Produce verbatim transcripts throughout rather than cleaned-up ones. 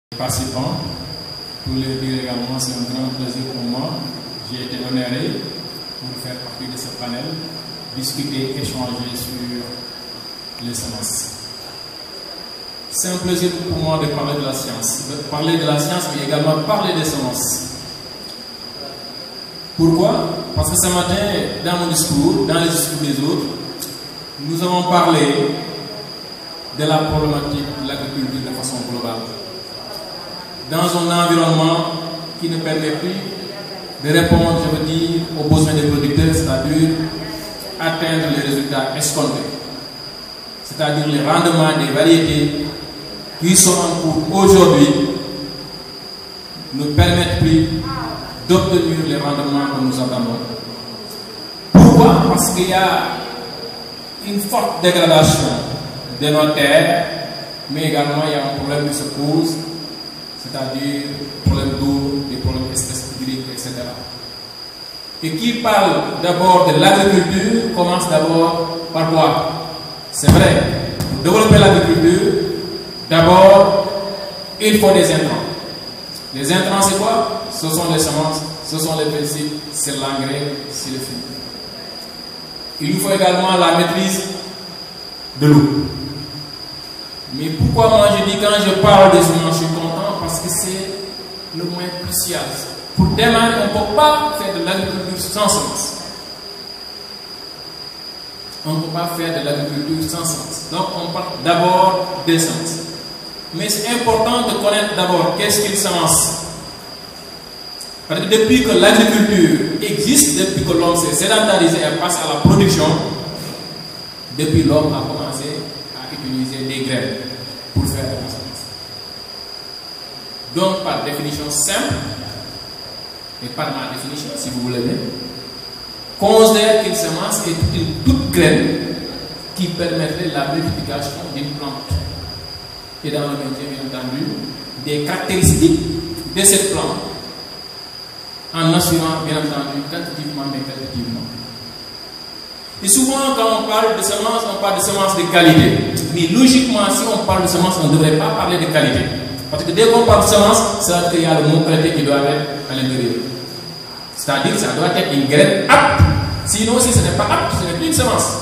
participants. Pour le dire également, c'est un grand plaisir pour moi. J'ai été honoré pour faire partie de ce panel, discuter, échanger sur les semences. C'est un plaisir pour moi de parler de la science, de parler de la science, mais également de parler des semences. Pourquoi? Parce que ce matin, dans mon discours, dans les discours des autres, nous avons parlé de la problématique de l'agriculture de façon globale. Dans un environnement qui ne permet plus de répondre, je veux dire, aux besoins des producteurs, c'est-à-dire atteindre les résultats escomptés, c'est-à-dire les rendements des variétés qui sont en cours aujourd'hui ne permettent plus d'obtenir les rendements que nous attendons. Pourquoi? Parce qu'il y a une forte dégradation de nos terres, mais également il y a un problème qui se pose, c'est-à-dire problème d'eau, des problèmes d'espèces hydriques, et cetera. Et qui parle d'abord de l'agriculture commence d'abord par quoi? C'est vrai, pour développer l'agriculture, d'abord, il faut des intrants. Les intrants, c'est quoi? Ce sont les semences, ce sont les pesticides, c'est l'engrais, c'est le fumier. Il nous faut également la maîtrise de l'eau. Mais pourquoi moi je dis quand je parle des semences, je suis content? Parce que c'est le moyen crucial. Pour démarrer, on ne peut pas faire de l'agriculture sans semences. On ne peut pas faire de l'agriculture sans semences. Donc on parle d'abord des semences. Mais c'est important de connaître d'abord qu'est-ce qu'une semence. Parce que depuis que l'agriculture existe, depuis que l'homme s'est sédentarisé et passe à la production, depuis l'homme a commencé à utiliser des graines pour faire de la semence. Donc par définition simple, et par ma définition si vous voulez bien, considère qu'une semence est une toute graine qui permettrait la multiplication d'une plante. Et dans le maintien, bien entendu, des caractéristiques de cette plante en assurant, bien entendu, quantitativement mais qualitativement. Et souvent, quand on parle de semences, on parle de semences de qualité. Mais logiquement, si on parle de semences, on ne devrait pas parler de qualité. Parce que dès qu'on parle de semences, ça veut dire qu'il y a le mot qualité qui doit être à l'intérieur. C'est-à-dire que ça doit être une graine apte. Sinon, si ce n'est pas apte, ce n'est plus une semence.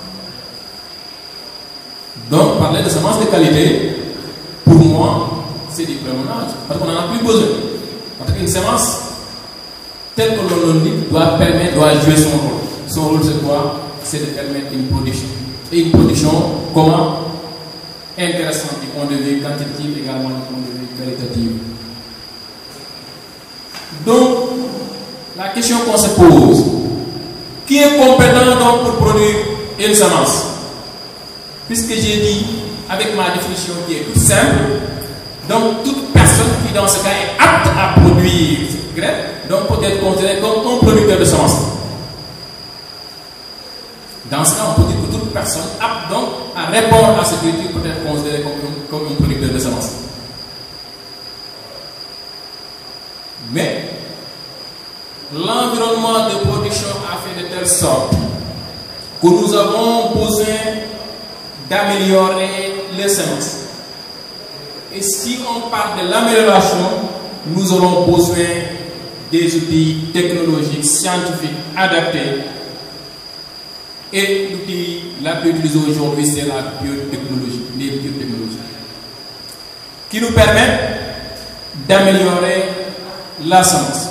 Donc, parler de semences de qualité, pour moi, c'est du prémonage. Parce qu'on n'en a plus besoin. Parce qu'une semence, telle que l'on le dit, doit permettre, doit jouer son rôle. Son rôle, c'est quoi? C'est de permettre une production. Et une production, comment? Intéressante du point de vue quantitatif, également du point de vue qualitatif. Donc, la question qu'on se pose, qui est compétent donc pour produire une semence? Puisque j'ai dit, avec ma définition qui est toute simple, donc toute personne qui dans ce cas est apte à produire cette graine, donc peut être considérée comme un producteur de semences. Dans ce cas, on peut dire que toute personne apte donc à répondre à ce critique peut être considérée comme, comme un producteur de semences. Mais l'environnement de production a fait de telle sorte que nous avons besoin d'améliorer les semences. Et si on parle de l'amélioration, nous aurons besoin des outils technologiques, scientifiques adaptés. Et l'outil la plus utilisé aujourd'hui, c'est la biotechnologie, les biotechnologies, qui nous permettent d'améliorer la semence.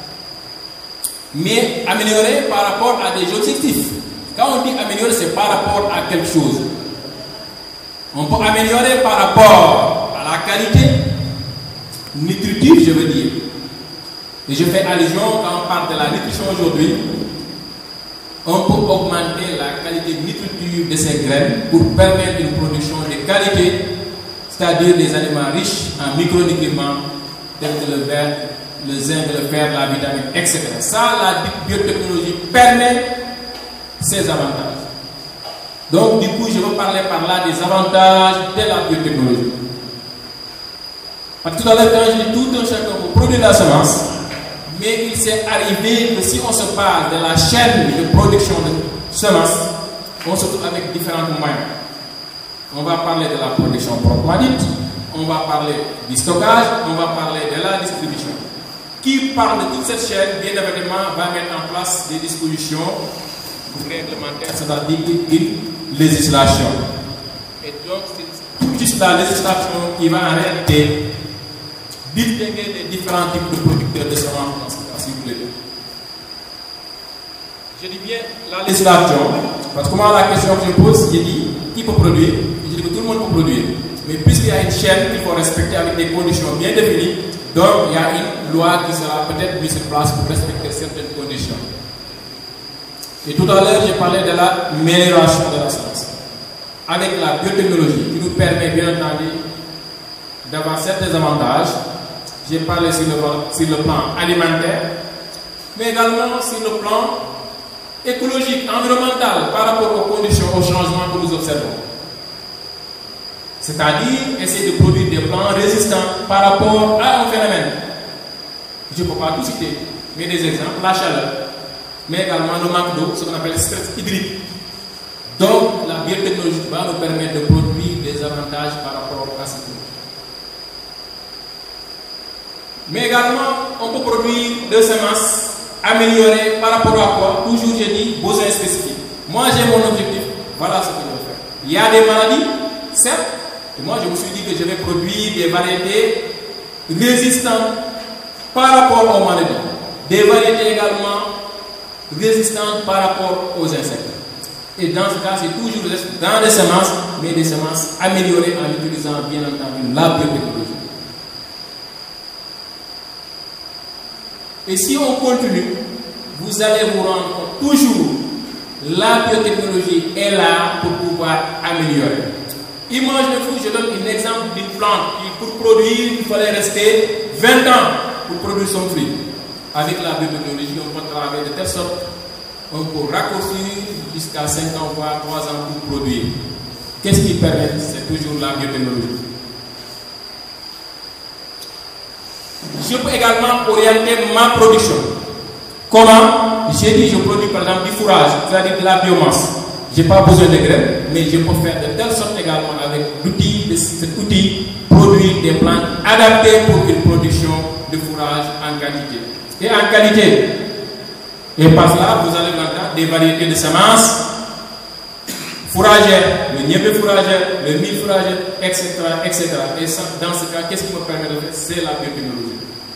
Mais améliorer par rapport à des objectifs. Quand on dit améliorer, c'est par rapport à quelque chose. On peut améliorer par rapport à la qualité nutritive, je veux dire. Et je fais allusion quand on parle de la nutrition aujourd'hui. On peut augmenter la qualité nutritive de ces graines pour permettre une production de qualité, c'est-à-dire des aliments riches en micronutriments, tels que le verre, le zinc, le fer, la vitamine, et cetera. Ça, la biotechnologie permet ces avantages. Donc, du coup, je veux parler par là des avantages de la biotechnologie. Parce que tout à l'heure, quand je dis tout un chacun pour produire la semence, mais il s'est arrivé que si on se parle de la chaîne de production de semences, on se trouve avec différents moyens. On va parler de la production proprement dite, on va parler du stockage, on va parler de la distribution. Qui parle de toute cette chaîne, bien évidemment, va mettre en place des dispositions réglementaires, c'est-à-dire une législation. Et donc, c'est juste la législation qui va en réalité distinguer les différents types de producteurs de semences, s'il vous plaît. Je dis bien la législation, parce que moi, la question que je pose, je dis qui peut produire? Je dis que tout le monde peut produire. Mais puisqu'il y a une chaîne qu'il faut respecter avec des conditions bien définies, donc il y a une loi qui sera peut-être mise en place pour respecter certaines conditions. Et tout à l'heure, j'ai parlé de l'amélioration de la semence. Avec la biotechnologie qui nous permet bien entendu d'avoir certains avantages. J'ai parlé sur le, sur le plan alimentaire, mais également sur le plan écologique, environnemental, par rapport aux conditions, aux changements que nous observons. C'est-à-dire essayer de produire des plants résistants par rapport à un phénomène. Je ne peux pas tout citer, mais des exemples, la chaleur, mais également le manque d'eau, ce qu'on appelle le stress hydrique. Donc, la biotechnologie va nous permettre de produire des avantages par rapport à ce que. Mais également, on peut produire des semences améliorées par rapport à quoi? Toujours, je dis, besoins spécifiques. Moi, j'ai mon objectif, voilà ce que je veux faire. Il y a des maladies, certes, et moi, je me suis dit que je vais produire des variétés résistantes par rapport aux maladies. Des variétés également résistantes par rapport aux insectes. Et dans ce cas, c'est toujours dans des semences, mais des semences améliorées en utilisant bien entendu la biotechnologie. Et si on continue, vous allez vous rendre compte toujours la biotechnologie est là pour pouvoir améliorer. Imaginez-vous, je donne un exemple d'une plante qui pour produire, il fallait rester vingt ans pour produire son fruit. Avec la biotechnologie, on peut travailler de telle sorte on peut raccourcir jusqu'à cinq ans, voire trois ans pour produire. Qu'est-ce qui permet? C'est toujours la biotechnologie. Je peux également orienter ma production. Comment? J'ai dit, je produis par exemple du fourrage, c'est-à-dire de la biomasse. Je n'ai pas besoin de graines, mais je peux faire de telle sorte également avec l'outil, de cet outil, produire des plantes adaptées pour une production de fourrage en quantité. Et en qualité. Et par cela, vous allez voir des variétés de semences fourragères, le niébé fourragère, le mil fourragère, et cetera, et cetera. Et ça, dans ce cas, qu'est-ce qui me permet de faire? C'est la biotechnologie.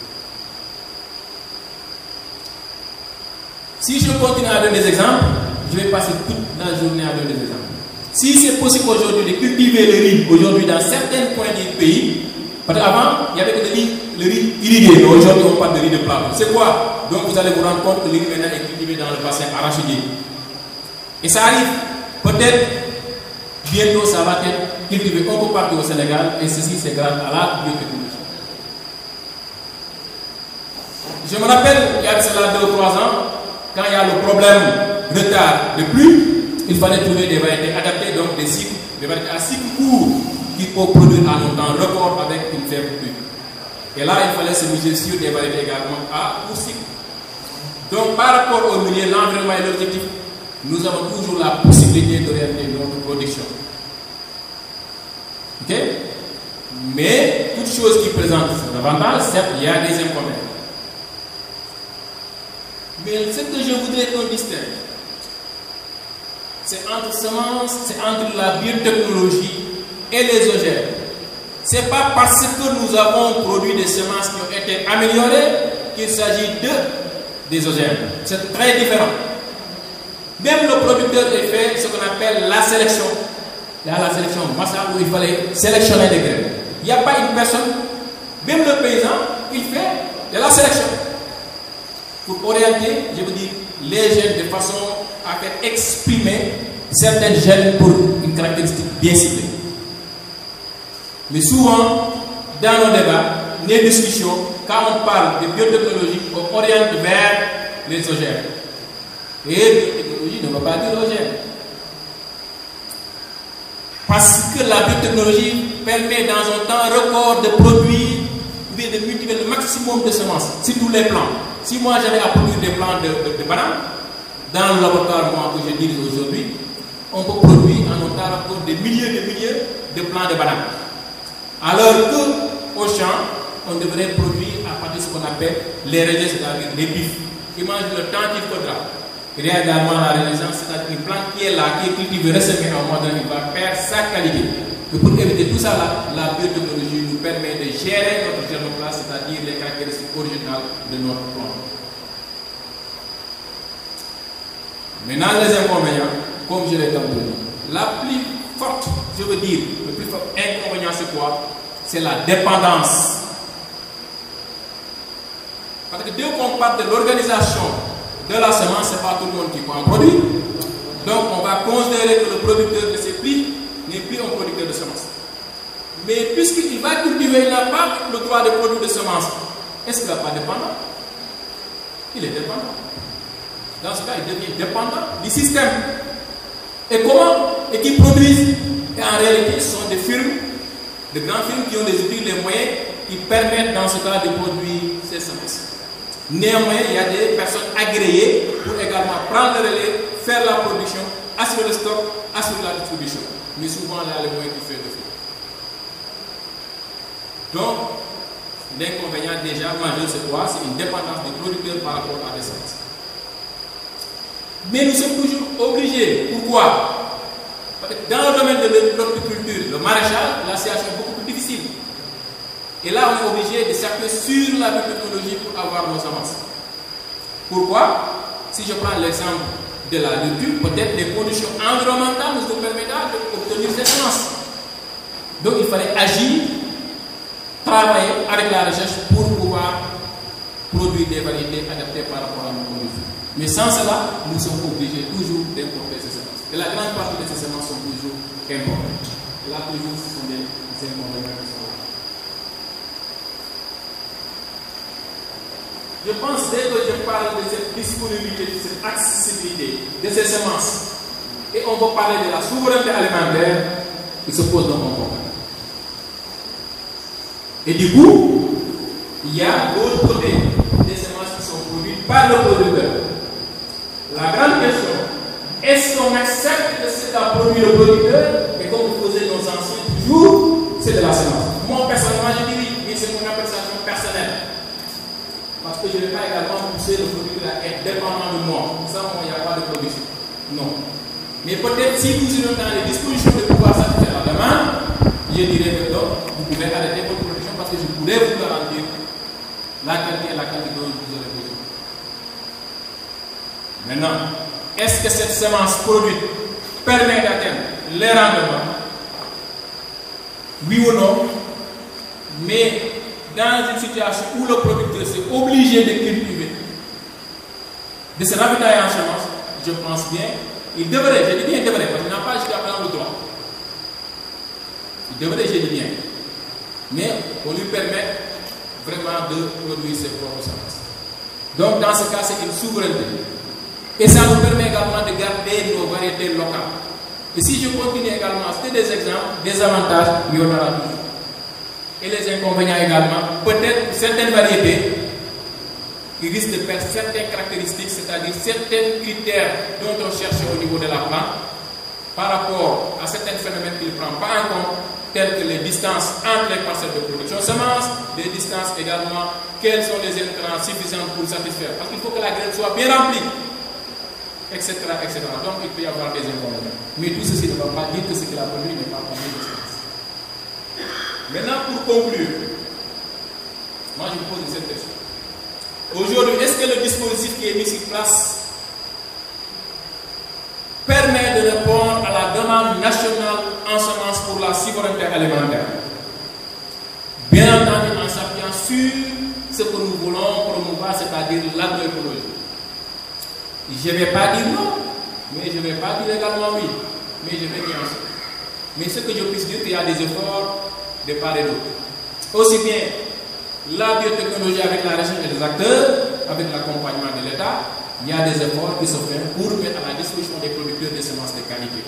Si je continue à donner des exemples, je vais passer toute la journée à donner des exemples. Si c'est possible aujourd'hui de cultiver le riz, aujourd'hui dans certains coins du pays, parce qu'avant, il y avait que le riz, le riz irrigué, mais aujourd'hui on parle de riz de plateau. C'est quoi? Donc vous allez vous rendre compte que le riz maintenant est cultivé dans le bassin arachidier. Et ça arrive. Peut-être, bientôt ça va être cultivé un peu partout au Sénégal, et ceci c'est grâce à la biotechnologie. Je me rappelle, il y a cela deux ou trois ans, quand il y a le problème retard de pluie, il fallait trouver des variétés adaptées, donc des cycles, des variétés à cycle court qui peuvent produire en un temps record avec une faible pluie. Et là, il fallait se miser sur des variétés également à court cycle. Donc, par rapport au milieu, l'environnement et l'objectif, nous avons toujours la possibilité d'orienter notre production. Ok? Mais, toute chose qui présente cet avantage, certes, il y a des inconvénients. Mais ce que je voudrais qu'on distingue, c'est entre semences, c'est entre la biotechnologie et les O G M. Ce n'est pas parce que nous avons produit des semences qui ont été améliorées qu'il s'agit de des O G M. C'est très différent. Même le producteur a fait ce qu'on appelle la sélection. Il y a la sélection massale où il fallait sélectionner des graines. Il n'y a pas une personne, même le paysan, il fait de la sélection. Pour orienter, je veux dire, les gènes de façon à faire exprimer certains gènes pour une caractéristique bien ciblée. Mais souvent, dans nos débats, nos discussions, quand on parle de biotechnologie, on oriente vers les O G M. Et biotechnologie ne va pas dire O G M. Parce que la biotechnologie permet dans un temps record de produire ou bien de multiplier le maximum de semences sur tous les plans. Si moi j'avais à produire des plants de, de, de bananes, dans le laboratoire moi, que je dirige aujourd'hui, on peut produire en un temps record des milliers de milliers de plants de bananes. Alors qu'au champ, on devrait produire à partir de ce qu'on appelle les régènes, c'est-à-dire les bifs. Imagine le temps qu'il faudra. Il y a également la régénérescence, c'est-à-dire une plante qui est là, qui est cultivée, ressemée à un moment donné, il va perdre sa qualité. Et pour éviter tout ça, là, la biotechnologie nous permet de gérer notre germoplasme, c'est-à-dire les caractéristiques originales de notre plante. Maintenant, les inconvénients, comme je l'ai dit, la plus forte, je veux dire, le plus fort inconvénient, c'est quoi? C'est la dépendance. Parce que dès qu'on parle de l'organisation de la semence, ce n'est pas tout le monde qui peut en produire. Donc, on va considérer que le producteur de ces plis n'est plus un producteur de semences. Mais puisqu'il va cultiver, il n'a pas le droit de produire de semences. Est-ce qu'il n'est pas dépendant? Il est dépendant. Dans ce cas, il devient dépendant du système. Et comment? Et qui produisent? Et en réalité, ce sont des firmes, de grandes firmes qui ont les outils, les moyens qui permettent dans ce cas de produire ces semences. Néanmoins, il y a des personnes agréées pour également prendre le relais, faire la production, assurer le stock, assurer la distribution. Mais souvent, là, les moyens qui font le fait. Donc, l'inconvénient déjà majeur, c'est quoi? C'est une dépendance des producteurs par rapport à des semences. Mais nous sommes toujours obligés. Pourquoi? Parce que dans le domaine de l'horticulture, le maraîchage, la situation est beaucoup plus difficile. Et là, on est obligé de s'appuyer sur la biotechnologie pour avoir nos semences. Pourquoi? Si je prends l'exemple de la nature, peut-être les conditions environnementales nous permettent d'obtenir ces semences. Donc, il fallait agir, travailler avec la recherche pour pouvoir produire des variétés adaptées par rapport à nos conditions. Mais sans cela, nous sommes obligés toujours d'importer ces semences. Et la grande partie de ces semences sont toujours importées. Et là, toujours, ce sont des inconvénients qui sont là. Je pense dès que je parle de cette disponibilité, de cette accessibilité de ces semences, et on va parler de la souveraineté alimentaire, il se pose donc un problème. Et du coup, il y a l'autre côté des semences qui sont produites par le producteur. La grande question, est-ce qu'on accepte que c'est à produire le producteur, et comme vous faisaient nos anciens toujours, c'est de la semence? Moi, personnellement, je dis oui, mais c'est mon appréciation personnelle. Parce que je ne vais pas également pousser le producteur à être dépendant de moi. Ça, il n'y a pas de production. Non. Mais peut-être si vous êtes dans les dispositions de pouvoir satisfaire la demande, je dirais que donc, vous pouvez arrêter votre production parce que je pourrais vous garantir la qualité et la quantité dont vous aurez besoin. Maintenant, est-ce que cette semence produite permet d'atteindre les rendements? Oui ou non? Mais dans une situation où le producteur s'est obligé de cultiver, de se ravitailler en semence, je pense bien, il devrait, je dis bien il devrait, parce qu'il n'a pas jusqu'à présent le droit. Il devrait, je dis bien. Mais on lui permet vraiment de produire ses propres semences. Donc dans ce cas, c'est une souveraineté. Et ça nous permet également de garder nos variétés locales. Et si je continue également à citer des exemples, des avantages, il y en aura toujours. Et les inconvénients également, peut-être certaines variétés qui risquent de perdre certaines caractéristiques, c'est-à-dire certains critères dont on cherche au niveau de la plante, par rapport à certains phénomènes qu'il ne prend pas en compte, tels que les distances entre les parcelles de production de semences, les distances également, quels sont les intrants suffisants pour satisfaire, parce qu'il faut que la graine soit bien remplie, et cetera, et cetera. Donc il peut y avoir des inconvénients. Mais tout ceci ne va pas dire que ce qu'il a produit n'est pas produit de semences. Maintenant, pour conclure, moi je vous pose cette question. Aujourd'hui, est-ce que le dispositif qui est mis sur place permet de répondre à la demande nationale en semences pour la souveraineté alimentaire? Bien entendu, en s'appuyant sur ce que nous voulons promouvoir, c'est-à-dire l'agroécologie. Je ne vais pas dire non, mais je ne vais pas dire également oui, mais je vais nuancer. Mais ce que je puisse dire, c'est qu'il y a des efforts de part et d'autre. Aussi bien la biotechnologie avec la recherche des acteurs, avec l'accompagnement de l'État, il y a des efforts qui se font pour mettre à la disposition des producteurs des semences de qualité.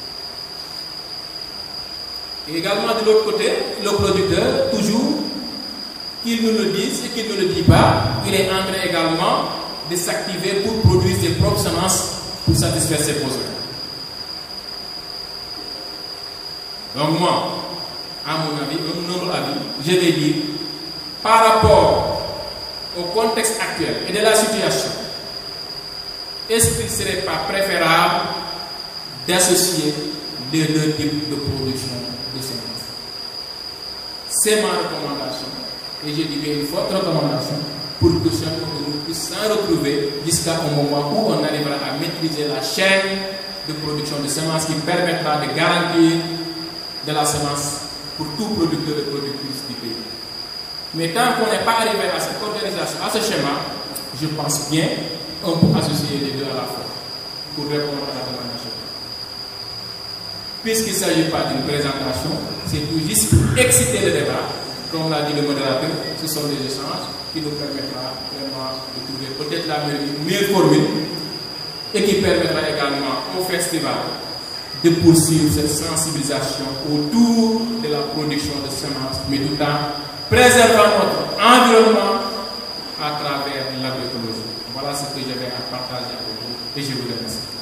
Et également de l'autre côté, le producteur, toujours, qu'il nous le dise et qu'il ne le dit pas, il est en train également de s'activer pour produire ses propres semences pour satisfaire ses besoins. Donc moi, à mon avis, un humble avis, je vais dire, par rapport au contexte actuel et de la situation, est-ce qu'il ne serait pas préférable d'associer les deux types de production de semences? C'est ma recommandation, et je dis bien une forte recommandation, pour que chacun de nous puisse s'en retrouver jusqu'à un moment où on arrivera à maîtriser la chaîne de production de semences qui permettra de garantir de la semence pour tout producteur et productrice du pays. Mais tant qu'on n'est pas arrivé à cette organisation, à ce schéma, je pense bien qu'on peut associer les deux à la fois pour répondre à la demande nationale. Puisqu'il ne s'agit pas d'une présentation, c'est tout juste pour exciter le débat. Comme l'a dit le modérateur, ce sont des échanges qui nous permettra vraiment de trouver peut-être la meilleure formule et qui permettra également au festival de poursuivre cette sensibilisation autour de la production de semences, mais tout en préservant notre environnement à travers l'agroécologie. Voilà ce que j'avais à partager avec vous et je vous remercie.